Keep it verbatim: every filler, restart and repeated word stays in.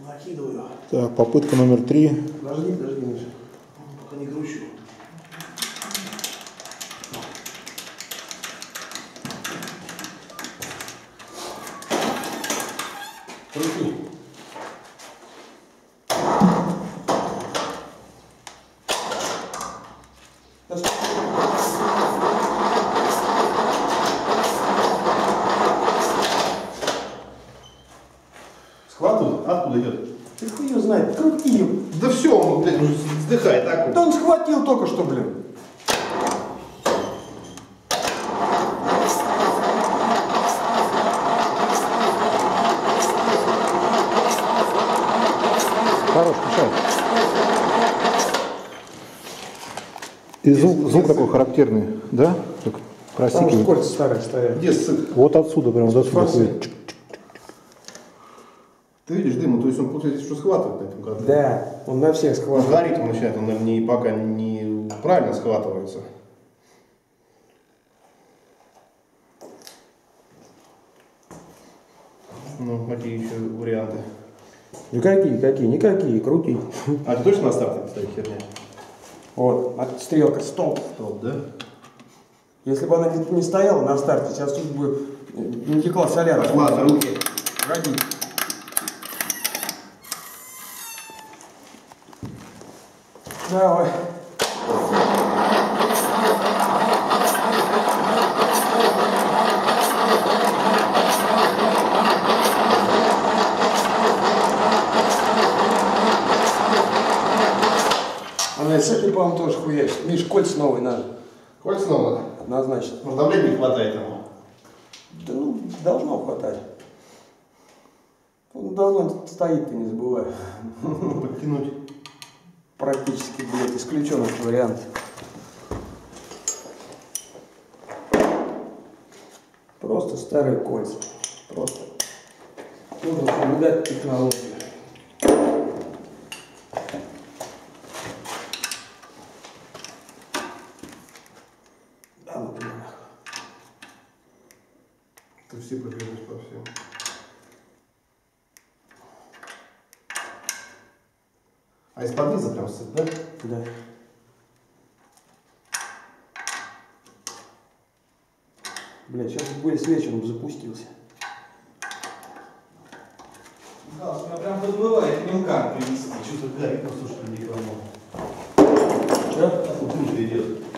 Накидываю. Так, попытка номер три. Подожди, подожди, Миша. Пока не кручу. Крути. Схватывает? Откуда идет? Ты хуй его знает, крути его. Да все, он, блин, уже вздыхает так вот. Да он схватил только что, блин. Хорош, мешает. И звук, звук такой характерный, да? Так Там просикивает. кольца старые стоят. Где ссык? Вот отсюда, прям вот отсюда. Фасы. ходит. Ты видишь дым, то есть он, получается, что схватывает на этом котле. Да, он на всех Он схватывает. горит, он начинает, он, наверное, не, пока не правильно схватывается. Ну, какие еще варианты? Никакие, какие, никакие, крути. А ты точно на старте стоит херня? Вот, а стрелка, стоп. Стоп, да? Если бы она не стояла на старте, сейчас тут бы не текла соляра. Так, ладно, руки. Погоди. Давай. Она и с этой, по-моему, тоже хуячит. Миш, кольца новые надо. Кольца снова? Однозначно. Может, давления не хватает ему? Да ну, должно хватать. Он давно стоит, ты не забывай. Подтянуть. Практически, блядь, исключен этот вариант. Просто старые кольца. Просто. Нужно соблюдать технологию. Да, ну, блин. Ты все пробежишь по всем. А из-под низа прям ссык, да? Да. Бля, сейчас бы с вечером запустился. Да, у меня прям подмывает мелка принести. Что-то горит, послушай, не кому. Че? Так вот идет.